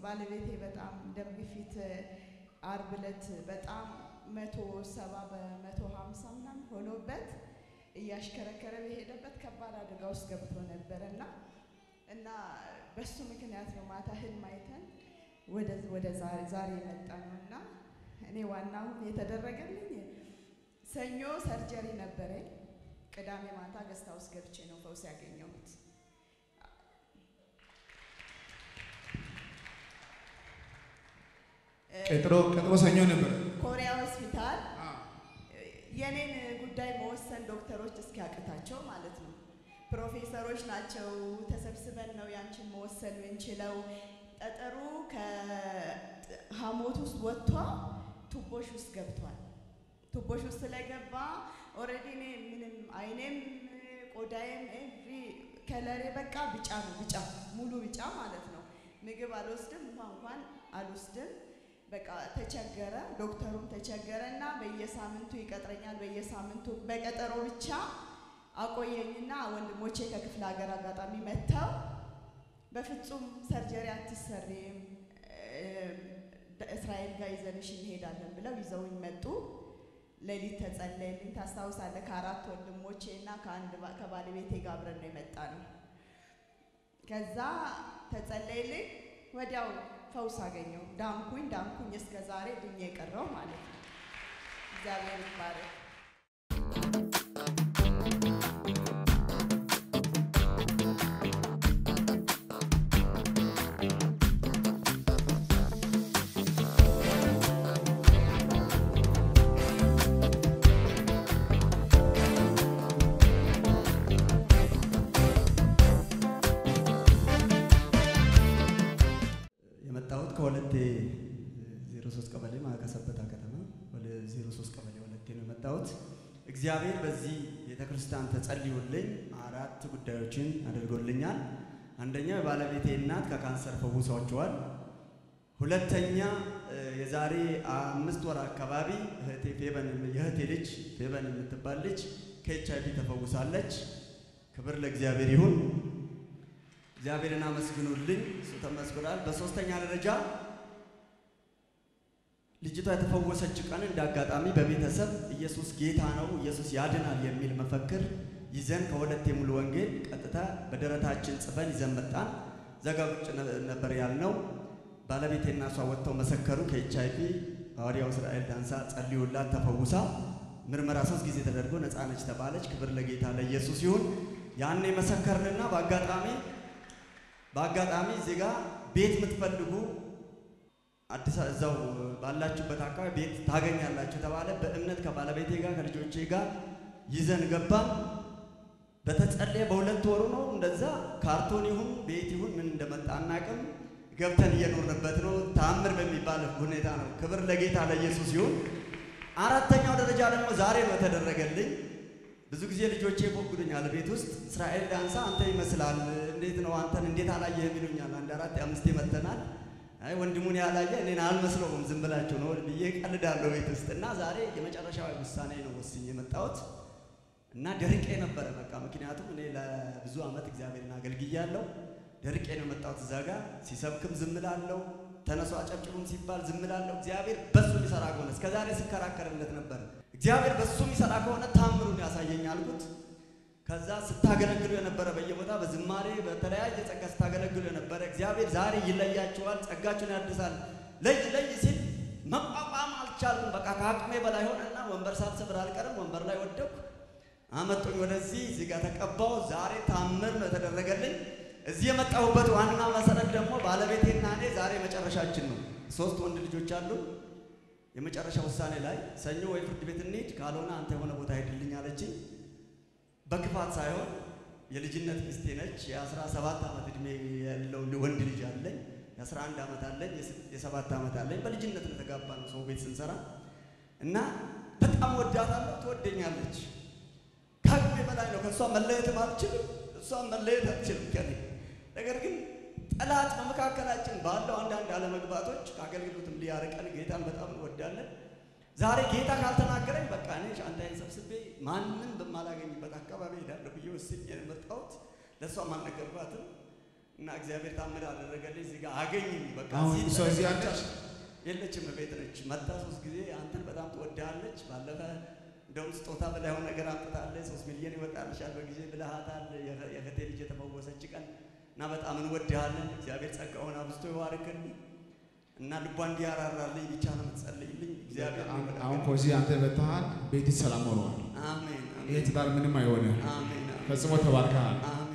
ባለቤቴ በጣም ደም ግፊት አርብ ዕለት በጣም 170 በ150 ምናምን ሆኖበት እያሽከረከረ በሄደበት ከባድ አደጋ ውስጥ ገብቶ ነበርና እና በሱ ምክንያት ነው ማታ ህልም አይተን ወደ ዛሬ መጣነውና እኔ ዋናው የተደረገልኝ ሰኞ ሰርጀሪ ነበረኝ ቅዳሜ ማታ ገስት ሃውስ ገብቼ ነው ፈውስ ያገኘሁት ቀጥሮ ሰኞ ነበር ኮሪያ ሆስፒታል የኔን ጉዳይ መወሰን ዶክተሮች እስኪያቅታቸው ማለት ነው ፕሮፌሰሮች ናቸው ተሰብስበን ነው ያንቺን መወሰን እንችለው ጠጠሩ ከሐሞት ውስጥ ወጥቶ ቱቦሽ ውስጥ ገብቷል ቱቦሽ ውስጥ ስለገባ ኦሬዲ ምንም አይኔም ቆዳዬም ኤቭሪ ከለሬ በቃ ቢጫ ነው ቢጫ ሙሉ ቢጫ ማለት ነው ምግብ አልወስድም እንኳን አልወስድም በቃ ተቸገረ ዶክተሩም ተቸገረና በየሳምንቱ ይቀጥረኛል በየሳምንቱ በቀጠሮ ብቻ አቆየኝና ወንድሞቼ ከክፍለ ሀገር አጋጣሚ መተው በፍጹም ሰርጀሪ አትሰሪም እስራኤል ጋር ይዘንሽ እንሄዳለን ብለው ይዘውኝ መጡ ሌሊት ተጸለየልኝ ታስታውሳለህ ከአራት ወንድሞቼና ከባለቤቴ ጋር አብረን ነው የመጣነው ከዛ ተጸለየልኝ ወዲያው ፈውስ አገኘሁ ዳንኩኝ እስከ ዛሬ ድኜ ቀረው ማለት ነው እግዚአብሔር ይባረክ ከሁለቴ 03 ቀበሌ ማከሰበታ ከተማ ወደ 03 ቀበሌ ሁለቴ ነው መጣሁት እግዚአብሔር በዚህ ቤተክርስቲያን ተጸልዮልኝ አራት ጉዳዮችን አድርጎልኛል አንደኛው የባለቤቴ እናት ከካንሰር ፈውሷቸዋል ሁለተኛ የዛሬ 5 ወር አካባቢ የእህቴ ልጅ ፌበን የምትባል ልጅ ከኤችአይቪ ተፈውሳለች ክብር ለእግዚአብሔር ይሁን እግዚአብሔርን አመስግኑልኝ ተመስግናል በሶስተኛ ደረጃ ልጅቷ የተፈወሰች ቀን እንዳጋጣሚ በቤተሰብ ኢየሱስ ጌታ ነው ኢየሱስ ያድናል የሚል መፈክር ይዘን ከሁለቴ ሙሉ ወንጌል ቀጥታ በደረታችን ጽፈን ይዘን መጣን ዘጋውጭ ነበር ያልነው ባለቤቴና እሷ ወጥተው መሰከሩ ከኤችአይቪ ሐዋርያው እስራኤል ዳንሳ ጸልዩላት ተፈውሳ ምርመራ 3 ጊዜ ተደርጎ ነፃ ነች ተባለች ክብር ለጌታ ለኢየሱስ ይሁን ያኔ መሰከርንና በአጋጣሚ እዚህ ጋር ቤት የምትፈልጉ አዲስ እዛው ባላችሁበት አካባቢ ቤት ታገኛላችሁ ተባለ በእምነት ከባለቤቴ ጋር ከልጆቼ ጋር ይዘን ገባን በተጸለየ በሁለት ወሩ ነው እንደዛ ካርቶን ይሁን ቤት ይሁን ምን እንደመጣ አናውቅም ገብተን እየኖርንበት ነው ታምር በሚባል ሁኔታ ነው ክብር ለጌታ ለኢየሱስ ይሁን አራተኛው ደረጃ ደግሞ ዛሬ ነው ተደረገልኝ ብዙ ጊዜ ልጆቼ ይፎግሩኛል ቤት ውስጥ እስራኤል ዳንሳ አንተ ይመስላል እንዴት ነው አንተን እንዴት አላየህም ይሉኛል አንድ 4 5 መተናል አይ ወንድሙን ያላየ እኔን አልመስለውም ዝም ብላችሁ ነው ብዬ ቀልዳለሁ ቤት ውስጥና ዛሬ የመጨረሻው ውሳኔ ነው ወስኜ የመጣሁት እና ደርቄ ነበር በቃ ምክንያቱም እኔ ለብዙ አመት እግዚአብሔርን አገልግያለሁ ደርቄ ነው መጣሁት እዛ ጋር ሲሰብክም ዝም እላለሁ ተነሱ አጨብጭቡም ሲባል ዝም እላለሁ እግዚአብሔር በሱ ሊሰራ ከሆነ እስከዛሬ ስከራከርለት ነበር እግዚአብሔር በሱ ሊሰራ ከሆነ ታምሩን ያሳየኝ አልኩት ከዛ ስታገለግሉ የነበረ በየቦታ በዝማሬ በተለያየ ጸጋ ስታገለግሉ የነበረ እግዚአብሔር ዛሬ ይለያችኋል ጸጋችሁን ያድሳል ለይ ሲል መቋቋም አልቻልኩም በቃ ከአቅሜ በላይ ሆነና ወንበር ሳልሰብር አልቀርም ወንበር ላይ ወደኩ አመጡኝ ወደዚህ እዚህ ጋር ተቀባው ዛሬ ታምር ነው ተደረገልኝ እዚህ የመጣሁበት ዋና መሰረት ደግሞ ባለቤቴና እኔ ዛሬ መጨረሻችን ነው 3 ወንድ ልጆች አሉ የመጨረሻ ውሳኔ ላይ ሰኞ ወይ ፍርድ ቤት እንሂድ ካልሆነ አንተ የሆነ ቦታ ሄድልኝ አለችኝ በክፋት ሳይሆን የልጅነት ሚስቴ ነች የ17 አመት እድሜ ያለው ወንድ ልጅ አለኝ የ11 አመት አለኝ የ7 አመት አለኝ በልጅነት ነው ተጋባነው ሰው ቤት ስንሰራ እና በጣም ወዳታለሁ ትወደኛለች ከአቅሜ በላይ ነው ከሷ መለየት አልችልም እሷ መለየት አትችልም ከኔ ነገር ግን ጠላት በመካከላችን ባለው አንዳንድ አለመግባቶች ከአገልግሎትም ሊያርቀን ጌታን በጣም እንወዳለን ዛሬ ጌታ ካልተናገረኝ በቃ እኔ ሻንጣዬን ሰብስቤ ማንንም በማላገኝበት አካባቢ ሄዳለሁ ብዬ ወስኜ መጣሁት ለሷ ማልነገርኳትም እና እግዚአብሔር ታምር አደረገልኝ። እዚህ ጋር አገኘኝ። በቃ አሁን እሷ እዚህ አለች የለችም፣ ቤት ነች። መጣ 3 ጊዜ አንተን በጣም ትወዳለች። ባለፈ እንደውም ስጦታ ብላ የሆነ ነገር አምጥታለች። 3 ሚሊዮን ይወጣልሻል በጊዜ ብለሃታል። የእህቴ ልጅ የተፈወሰች ቀን እና በጣም እንወድሃለን። እግዚአብሔር ጸጋውን አብዝቶ ይባርክልኝ እና ልቧን እንዲያራራልኝ ብቻ ነው የምትጸልይልኝ። እግዚአብሔር አሁን ከዚህ አንተ በተሃል ቤት ሰላም ሆኗል። አሜን። ይሄ ትዳር ምንም አይሆንም። አሜን። ፈጽሞ ተባርከሃል። አሜን።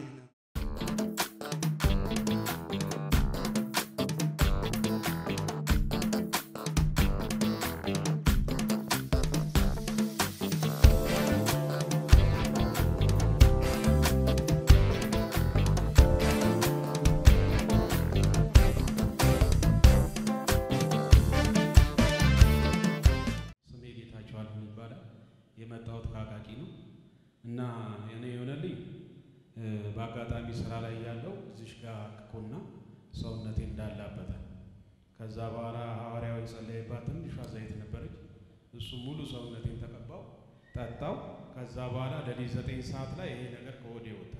የመጣሁት ካቃቂ ነው እና እኔ የሆነልኝ በአጋጣሚ ስራ ላይ ያለው እዚሽ ጋር ኮና ሰውነቴ እንዳላበጠ ከዛ በኋላ ሐዋርያው የጸለየባት ትንሿ ዘይት ነበረች። እሱ ሙሉ ሰውነቴን ተቀባው ጠጣው። ከዛ በኋላ ለሊት 9 ሰዓት ላይ ይሄ ነገር ከወዴ ወጣ።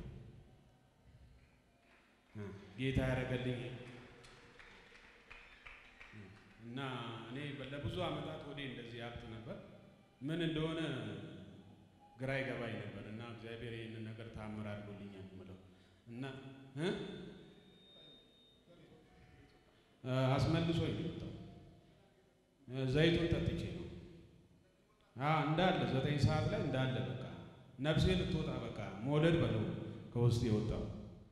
ጌታ ያደረገልኝ እና እኔ ለብዙ አመታት ወዴ እንደዚህ ያብጥ ነበር። ምን እንደሆነ ግራ ይገባኝ ነበር እና እግዚአብሔር ይሄንን ነገር ታምር አድርጎልኛል ማለት እና አስመልሶኝ ነው። ዘይቱን ጠጥቼ ነው እንዳለ 9 ሰዓት ላይ እንዳለ በቃ ነፍሴ ልትወጣ በቃ መውለድ በለው ከውስጥ የወጣው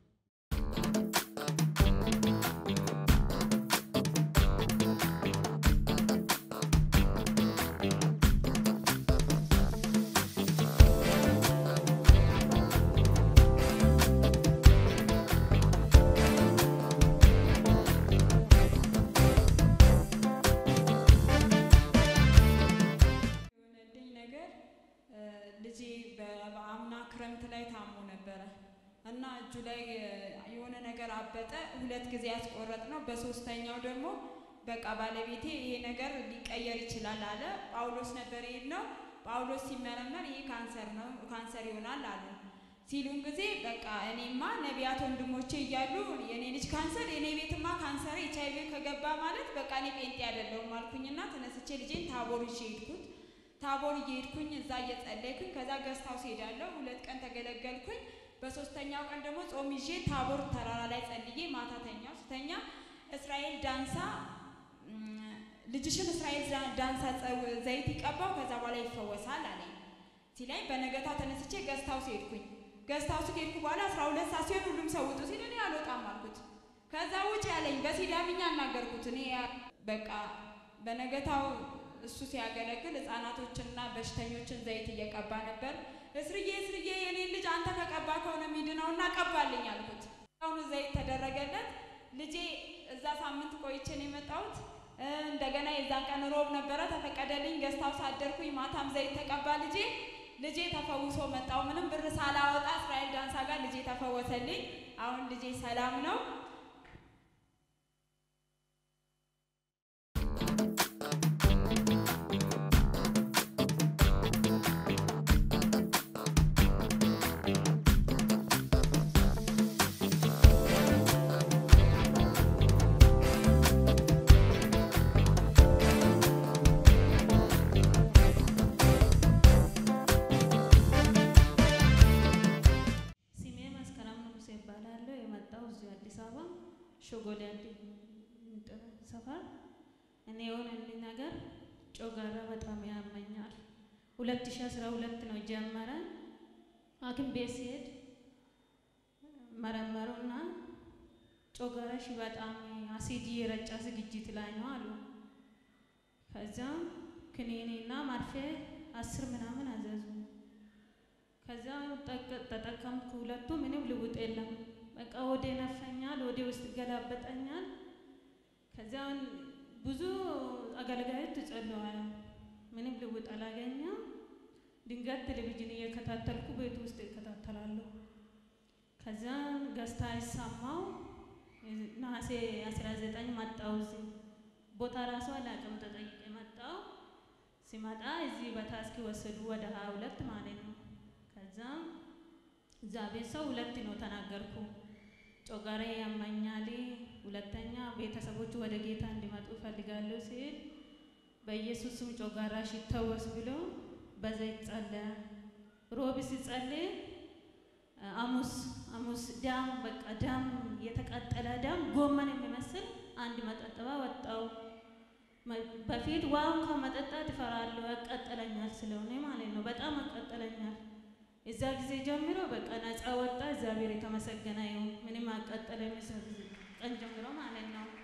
ልጄ በአምና ክረምት ላይ ታሞ ነበረ እና እጁ ላይ የሆነ ነገር አበጠ። 2 ጊዜ ያስቆረጥ ነው። በሶስተኛው ደግሞ በቃ ባለቤቴ ይሄ ነገር ሊቀየር ይችላል አለ። ጳውሎስ ነበር የሄድነው። ጳውሎስ ሲመረመር ይሄ ካንሰር ነው፣ ካንሰር ይሆናል አለ። ሲሉን ጊዜ በቃ እኔማ ነቢያት ወንድሞቼ እያሉ የኔ ልጅ ካንሰር የኔ ቤትማ ካንሰር HIV ከገባ ማለት በቃ እኔ ጴንጤ አይደለሁም አልኩኝና ተነስቼ ልጄን ታቦር ይዤ ሄድኩት። ታቦር እየሄድኩኝ እዛ እየጸለይኩኝ ከዛ ገስታው ሄዳለሁ። 2 ቀን ተገለገልኩኝ። በሶስተኛው ቀን ደግሞ ጾም ይዤ ታቦር ተራራ ላይ ጸልዬ ማታ ተኛው። ስተኛ እስራኤል ዳንሳ ልጅሽን እስራኤል ዳንሳ ዘይት ይቀባው ከዛ በኋላ ይፈወሳል አለኝ ሲለኝ በነገታ ተነስቼ ገስታው ሄድኩኝ። ገስታው ሄድኩ በኋላ 12 ሰዓት ሲሆን ሁሉም ሰው ውጡ ሲል እኔ አልወጣም አልኩት። ከዛ ውጭ ያለኝ በሲዳምኛ አናገርኩት። እኔ በቃ በነገታው እሱ ሲያገለግል ህፃናቶችንና በሽተኞችን ዘይት እየቀባ ነበር። እስርዬ የኔ ልጅ አንተ ከቀባ ከሆነ ሚድነውና ቀባልኝ አልኩት። አሁን ዘይት ተደረገለት። ልጄ እዛ ሳምንት ቆይቼ ነው የመጣሁት። እንደገና የዛን ቀን ሮብ ነበረ ተፈቀደልኝ። ገስታው ሳደርኩኝ ማታም ዘይት ተቀባ ልጄ ተፈውሶ መጣው። ምንም ብር ሳላወጣ እስራኤል ዳንሳ ጋር ልጄ ተፈወሰልኝ። አሁን ልጄ ሰላም ነው። ሾጎሌ ሰፈር እኔ የሆነልኝ ነገር ጮጋራ በጣም ያመኛል። 2012 ነው ጀመረ። ሐኪም ቤት ሲሄድ መረመሩና ጮጋራሽ በጣም አሲድ የረጫ ዝግጅት ላይ ነው አሉ። ከዛ ክኒኒና ማርፌ 10 ምናምን አዘዙ። ከዛ ተጠቀምኩ። ሁለቱ ምንም ልውጥ የለም። በቃ ወደ ነፈኛል፣ ወደ ውስጥ ገላበጠኛል። ከዛን ብዙ አገልጋዮች ተጸልዋል። ምንም ልውጥ አላገኘም። ድንገት ቴሌቪዥን እየከታተልኩ ቤት ውስጥ እከታተላለሁ። ከዛን ገስታ ይሰማው ነሐሴ 19 መጣው። እዚህ ቦታ ራሱ አላውቅም። ተጠይቄ መጣው። ሲመጣ እዚህ በታስኪ ወሰዱ ወደ 22 ማለት ነው። ከዛ እዛ ቤት ሰው 2 ነው ተናገርኩ። ጮጋራ ያመኛል፣ ሁለተኛ ቤተሰቦቹ ወደ ጌታ እንዲመጡ ፈልጋለሁ ሲል በኢየሱስም ጮጋራሽ ይተወስ ብሎ በዘይት ጸለየ። ሮብ ሲጸልይ አሙስ ዳም በቃ ዳም የተቃጠለ ዳም ጎመን የሚመስል አንድ መጠጥባ ወጣው። በፊት ዋውን ከመጠጣት እፈራለሁ ያቃጠለኛል ስለሆነ ማለት ነው። በጣም ያቃጠለኛል። እዛ ጊዜ ጀምሮ በቃ ነፃ ወጣ። እግዚአብሔር የተመሰገነ ይሁን። ምንም አቃጠለኝ ቀን ጀምሮ ማለት ነው።